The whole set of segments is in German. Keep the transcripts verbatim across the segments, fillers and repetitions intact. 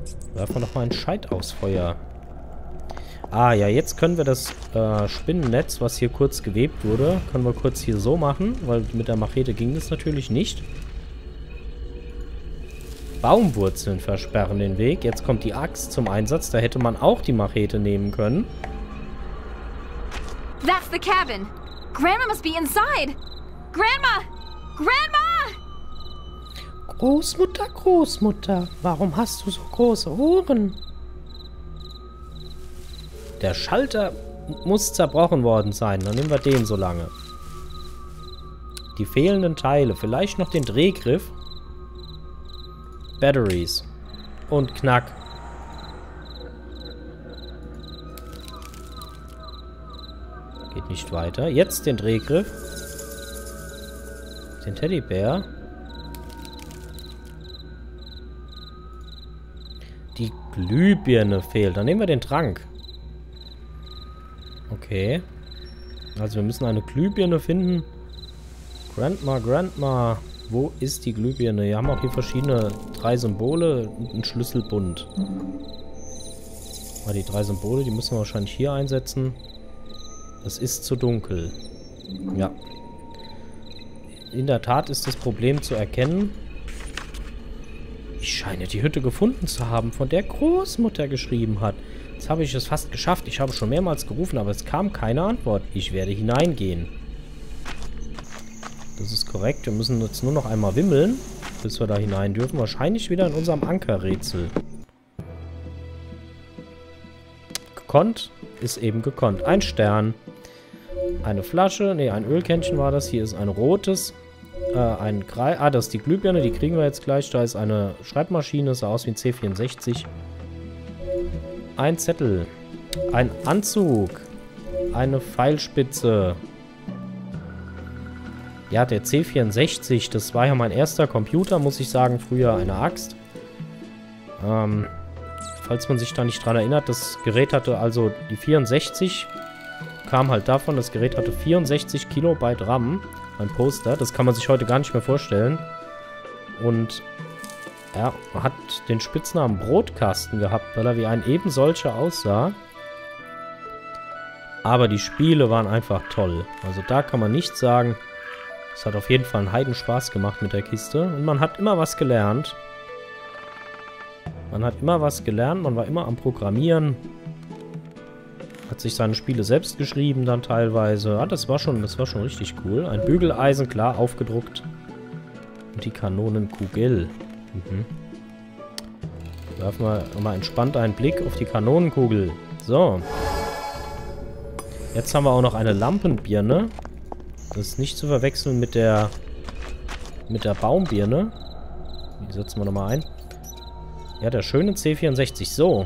Werfen wir doch mal einen Scheit aufs Feuer. Ah, ja, jetzt können wir das äh, Spinnennetz, was hier kurz gewebt wurde, können wir kurz hier so machen, weil mit der Machete ging das natürlich nicht. Baumwurzeln versperren den Weg. Jetzt kommt die Axt zum Einsatz. Da hätte man auch die Machete nehmen können. That's the cabin. Grandma must be inside. Grandma! Grandma! Großmutter, Großmutter, warum hast du so große Ohren? Der Schalter muss zerbrochen worden sein. Dann nehmen wir den so lange. Die fehlenden Teile. Vielleicht noch den Drehgriff. Batteries. Und Knack. Geht nicht weiter. Jetzt den Drehgriff. Den Teddybär. Die Glühbirne fehlt. Dann nehmen wir den Trank. Okay. Also wir müssen eine Glühbirne finden. Grandma, Grandma. Wo ist die Glühbirne? Wir haben auch hier verschiedene drei Symbole und einen Schlüsselbund. Aber die drei Symbole, die müssen wir wahrscheinlich hier einsetzen. Es ist zu dunkel. Ja. In der Tat ist das Problem zu erkennen. Ich scheine die Hütte gefunden zu haben, von der Großmutter geschrieben hat. Jetzt habe ich es fast geschafft. Ich habe schon mehrmals gerufen, aber es kam keine Antwort. Ich werde hineingehen. Das ist korrekt. Wir müssen jetzt nur noch einmal wimmeln, bis wir da hinein dürfen. Wahrscheinlich wieder in unserem Ankerrätsel. Gekonnt ist eben gekonnt. Ein Stern. Eine Flasche. Ne, ein Ölkännchen war das. Hier ist ein rotes. Äh, ein Kreis. Ah, das ist die Glühbirne. Die kriegen wir jetzt gleich. Da ist eine Schreibmaschine. Sah aus wie ein C vierundsechzig. Ein Zettel. Ein Anzug. Eine Pfeilspitze. Ja, der C vierundsechzig, das war ja mein erster Computer, muss ich sagen. Früher eine Axt. Ähm, falls man sich da nicht dran erinnert, das Gerät hatte also die vierundsechzig, kam halt davon, das Gerät hatte vierundsechzig Kilobyte RAM, ein Poster. Das kann man sich heute gar nicht mehr vorstellen. Und er hat den Spitznamen Brotkasten gehabt, weil er wie ein eben solcher aussah. Aber die Spiele waren einfach toll. Also da kann man nichts sagen. Es hat auf jeden Fall einen Heidenspaß gemacht mit der Kiste. Und man hat immer was gelernt. Man hat immer was gelernt. Man war immer am Programmieren. Hat sich seine Spiele selbst geschrieben dann teilweise. Ah, das war schon, das war schon richtig cool. Ein Bügeleisen, klar, aufgedruckt. Und die Kanonenkugel. Mhm. Werfen wir nochmal entspannt einen Blick auf die Kanonenkugel. So. Jetzt haben wir auch noch eine Lampenbirne. Das ist nicht zu verwechseln mit der mit der Baumbirne. Die setzen wir nochmal ein. Ja, der schöne C vierundsechzig. So.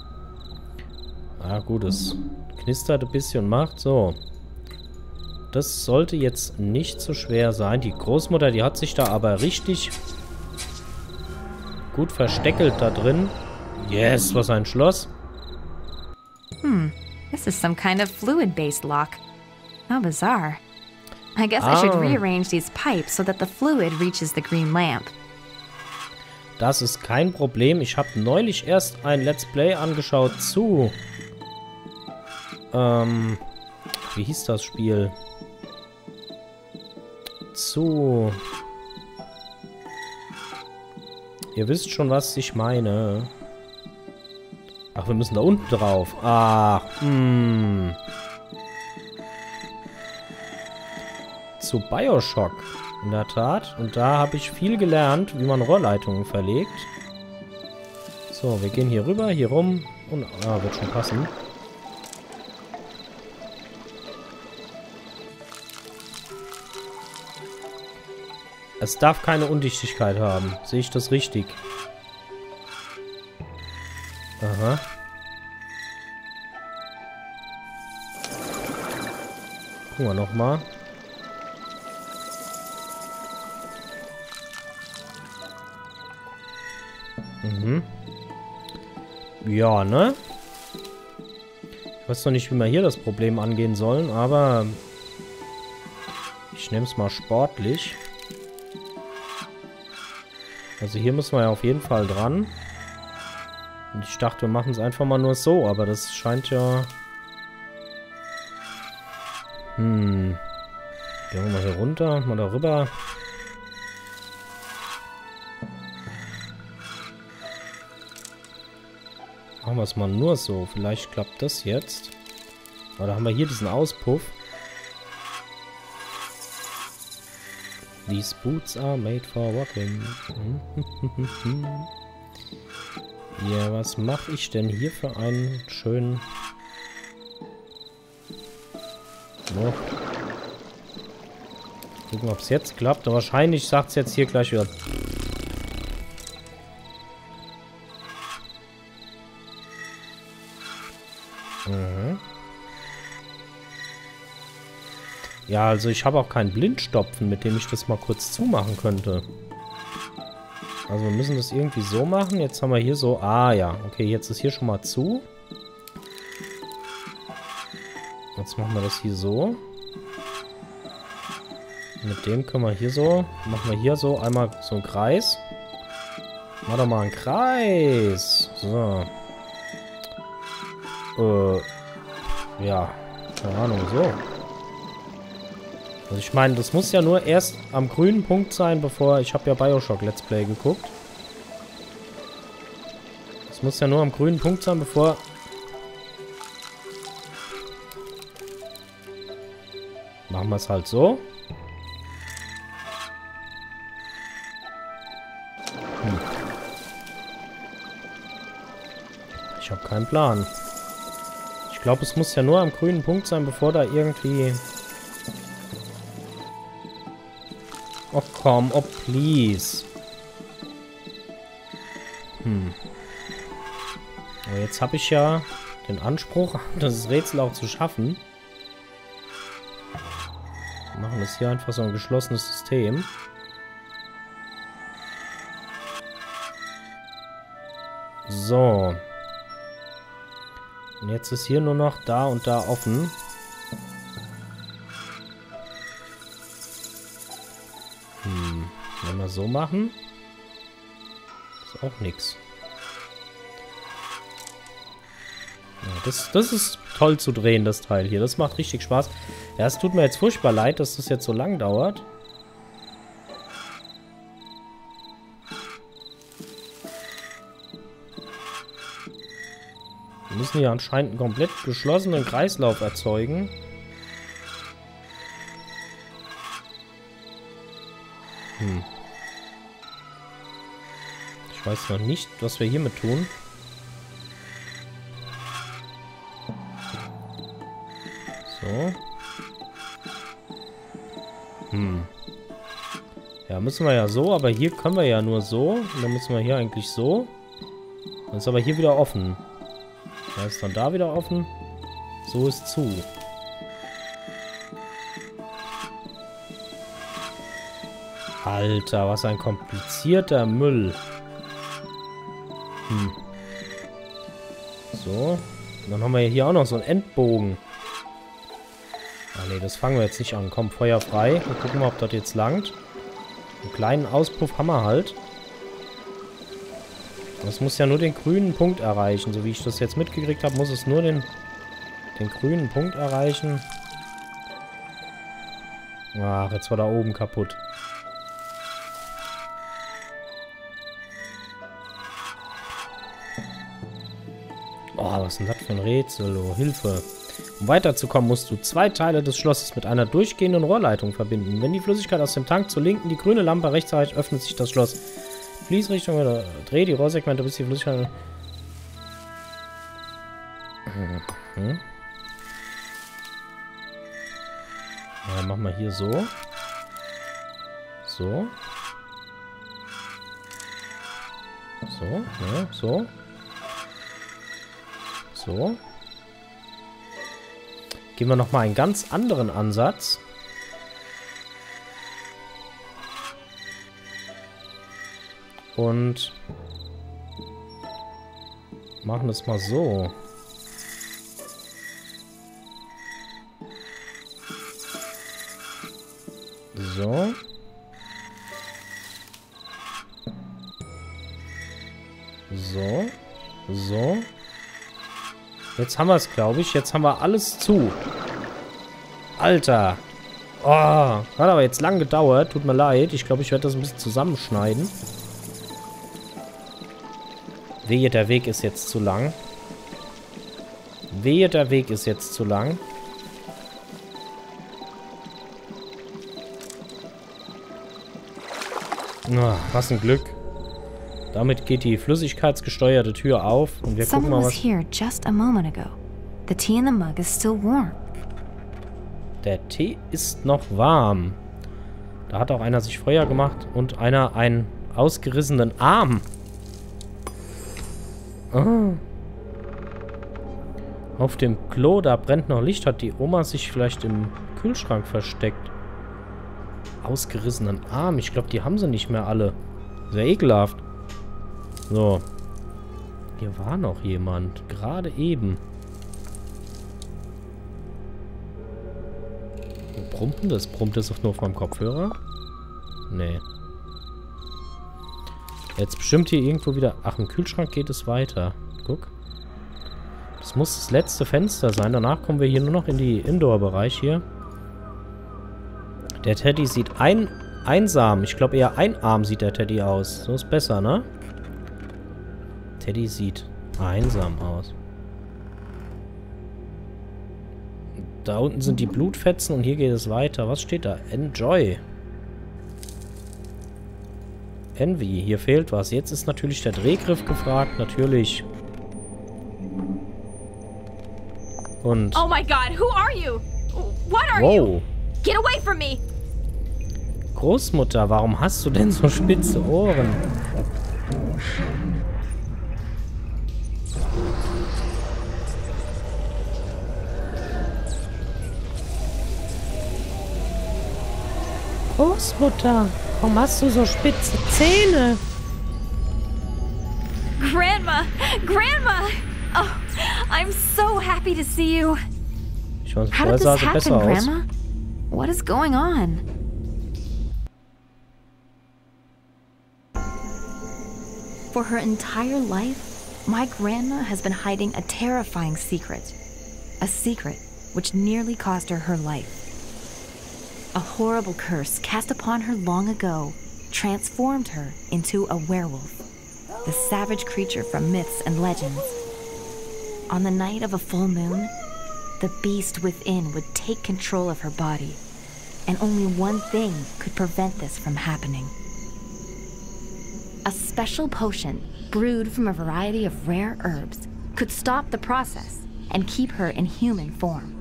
Ah, gut, es knistert ein bisschen und macht so. Das sollte jetzt nicht so schwer sein. Die Großmutter, die hat sich da aber richtig gut versteckelt da drin. Yes, was ein Schloss. Hmm, this is some kind of fluid-based lock. How bizarre. I guess Ah. I should rearrange these pipes so that the fluid reaches the green lamp. Das ist kein Problem. Ich habe neulich erst ein Let's Play angeschaut zu... Ähm... Wie hieß das Spiel? Zu... Ihr wisst schon, was ich meine. Ach, wir müssen da unten drauf. Ach, hm... Zu Bioshock, in der Tat. Und da habe ich viel gelernt, wie man Rohrleitungen verlegt. So, wir gehen hier rüber, hier rum. Und, ah, wird schon passen. Es darf keine Undichtigkeit haben. Sehe ich das richtig? Aha. Gucken wir nochmal. Mhm. Ja, ne? Ich weiß noch nicht, wie wir hier das Problem angehen sollen, aber ich nehme es mal sportlich. Also hier müssen wir ja auf jeden Fall dran. Und ich dachte, wir machen es einfach mal nur so, aber das scheint ja... Hm. Gehen wir mal hier runter, mal darüber. Machen wir es mal nur so. Vielleicht klappt das jetzt. Aber da haben wir hier diesen Auspuff. These boots are made for walking. Ja, was mache ich denn hier für einen schönen... So. Gucken, ob es jetzt klappt. Aber wahrscheinlich sagt es jetzt hier gleich wieder... Mhm. Ja, also ich habe auch keinen Blindstopfen, mit dem ich das mal kurz zumachen könnte. Also wir müssen das irgendwie so machen. Jetzt haben wir hier so... Ah ja, okay, jetzt ist hier schon mal zu. Jetzt machen wir das hier so. Mit dem können wir hier so... Machen wir hier so einmal so einen Kreis. Mach doch mal einen Kreis. So. Äh... Ja, keine Ahnung, so. Also ich meine, das muss ja nur erst am grünen Punkt sein, bevor... Ich habe ja Bioshock Let's Play geguckt. Das muss ja nur am grünen Punkt sein, bevor... Machen wir es halt so. Hm. Ich habe keinen Plan. Ich glaube, es muss ja nur am grünen Punkt sein, bevor da irgendwie... Oh komm, oh please. Hm. Aber jetzt habe ich ja den Anspruch, das Rätsel auch zu schaffen. Wir machen das hier einfach so ein geschlossenes System. So. Und jetzt ist hier nur noch da und da offen. Hm. Wenn wir so machen, ist auch nichts. Ja, das, das ist toll zu drehen, das Teil hier. Das macht richtig Spaß. Ja, es tut mir jetzt furchtbar leid, dass das jetzt so lang dauert. Wir müssen hier anscheinend einen komplett geschlossenen Kreislauf erzeugen. Hm. Ich weiß noch nicht, was wir hiermit tun. So. Hm. Ja, müssen wir ja so, aber hier können wir ja nur so. Und dann müssen wir hier eigentlich so. Dann ist aber hier wieder offen. Da ist dann da wieder offen. So ist zu. Alter, was ein komplizierter Müll. Hm. So. Und dann haben wir hier auch noch so einen Endbogen. Ah ne, das fangen wir jetzt nicht an. Komm, Feuer frei. Wir gucken mal, ob das jetzt langt. Einen kleinen Auspuff haben wir halt. Das muss ja nur den grünen Punkt erreichen. So wie ich das jetzt mitgekriegt habe, muss es nur den, den grünen Punkt erreichen. Ach, jetzt war da oben kaputt. Oh, was ist denn das für ein Rätsel? Oh, Hilfe. Um weiterzukommen, musst du zwei Teile des Schlosses mit einer durchgehenden Rohrleitung verbinden. Wenn die Flüssigkeit aus dem Tank zur linken die grüne Lampe rechts erreicht, öffnet sich das Schloss. Fließrichtung oder dreh die Rohrsegmente, bis die Flüssigkeit... Mhm. Ja, machen wir hier so. So. So, ja, so. So. Gehen wir nochmal einen ganz anderen Ansatz. Und machen das mal so. So. So. So. Jetzt haben wir es, glaube ich. Jetzt haben wir alles zu. Alter. Oh, hat aber jetzt lang gedauert. Tut mir leid. Ich glaube, ich werde das ein bisschen zusammenschneiden. Wehe, der Weg ist jetzt zu lang. Wehe, der Weg ist jetzt zu lang. Oh, was ein Glück. Damit geht die flüssigkeitsgesteuerte Tür auf und wir gucken mal, was... here just a moment ago. The tea in the mug is still warm. Der Tee ist noch warm. Da hat auch einer sich Feuer gemacht und einer einen ausgerissenen Arm. Ah. Auf dem Klo, da brennt noch Licht. Hat die Oma sich vielleicht im Kühlschrank versteckt? Ausgerissenen Arm. Ich glaube, die haben sie nicht mehr alle. Sehr ekelhaft. So. Hier war noch jemand. Gerade eben. Wo brummt denn das? Brummt das nur auf meinem Kopfhörer? Nee. Jetzt bestimmt hier irgendwo wieder... Ach, im Kühlschrank geht es weiter. Guck. Das muss das letzte Fenster sein. Danach kommen wir hier nur noch in die Indoor-Bereich hier. Der Teddy sieht ein, einsam. Ich glaube eher einarm sieht der Teddy aus. So ist besser, ne? Teddy sieht einsam aus. Da unten sind die Blutfetzen und hier geht es weiter. Was steht da? Enjoy. Envy. Hier fehlt was. Jetzt ist natürlich der Drehgriff gefragt. Natürlich. Und... Oh my God, who are you? What are wow. you? Get away from me! Großmutter, warum hast du denn so spitze Ohren? Großmutter, warum hast du so spitze Zähne? Grandma! Grandma! Oh, I'm so happy to see you. Ich weiß, How did this sah sie happen, besser aus. Grandma? What is going on? For her entire life, my grandma has been hiding a terrifying secret. A secret which nearly cost her her life. A horrible curse cast upon her long ago transformed her into a werewolf, the savage creature from myths and legends. On the night of a full moon, the beast within would take control of her body, and only one thing could prevent this from happening. A special potion, brewed from a variety of rare herbs, could stop the process and keep her in human form.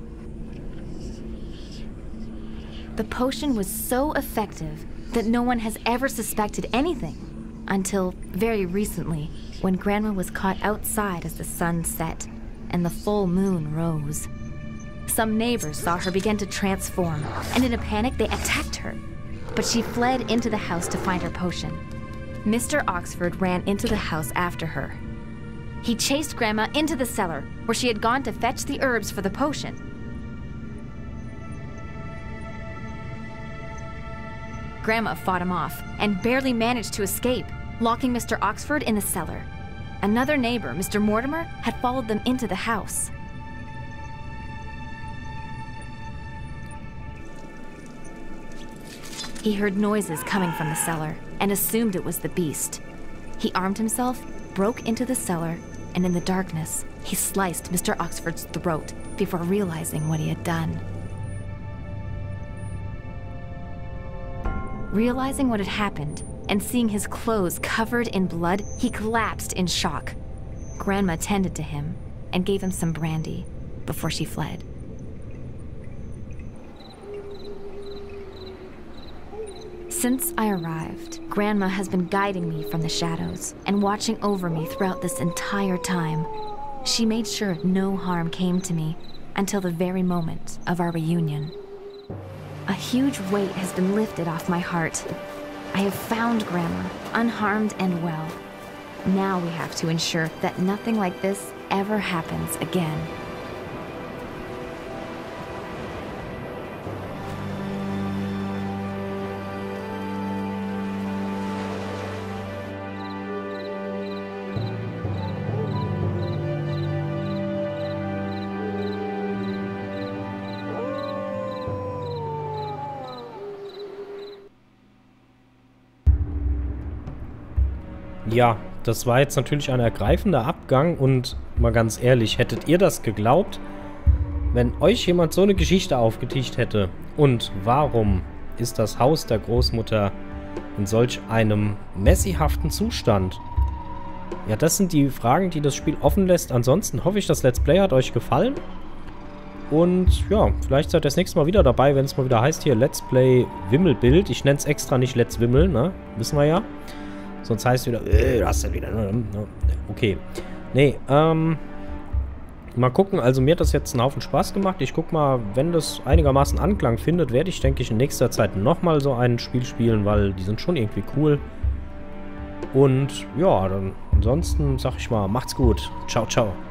The potion was so effective that no one has ever suspected anything, until very recently, when Grandma was caught outside as the sun set and the full moon rose. Some neighbors saw her begin to transform, and in a panic they attacked her. But she fled into the house to find her potion. Mister Oxford ran into the house after her. He chased Grandma into the cellar, where she had gone to fetch the herbs for the potion. Grandma fought him off, and barely managed to escape, locking Mister Oxford in the cellar. Another neighbor, Mister Mortimer, had followed them into the house. He heard noises coming from the cellar and assumed it was the beast. He armed himself, broke into the cellar, and in the darkness, he sliced Mister Oxford's throat before realizing what he had done. Realizing what had happened and seeing his clothes covered in blood, he collapsed in shock. Grandma tended to him and gave him some brandy before she fled. Since I arrived, Grandma has been guiding me from the shadows and watching over me throughout this entire time. She made sure no harm came to me until the very moment of our reunion. A huge weight has been lifted off my heart. I have found Grandma, unharmed and well. Now we have to ensure that nothing like this ever happens again. Ja, das war jetzt natürlich ein ergreifender Abgang und mal ganz ehrlich, hättet ihr das geglaubt, wenn euch jemand so eine Geschichte aufgetischt hätte? Und warum ist das Haus der Großmutter in solch einem messihaften Zustand? Ja, das sind die Fragen, die das Spiel offen lässt. Ansonsten hoffe ich, das Let's Play hat euch gefallen. Und ja, vielleicht seid ihr das nächste Mal wieder dabei, wenn es mal wieder heißt hier Let's Play Wimmelbild. Ich nenne es extra nicht Let's Wimmel, ne? Wissen wir ja. Sonst heißt es wieder, äh, du hast ja wieder... Okay. Nee, ähm... mal gucken. Also mir hat das jetzt einen Haufen Spaß gemacht. Ich guck mal, wenn das einigermaßen Anklang findet, werde ich, denke ich, in nächster Zeit nochmal so ein Spiel spielen, weil die sind schon irgendwie cool. Und ja, dann ansonsten sag ich mal, macht's gut. Ciao, ciao.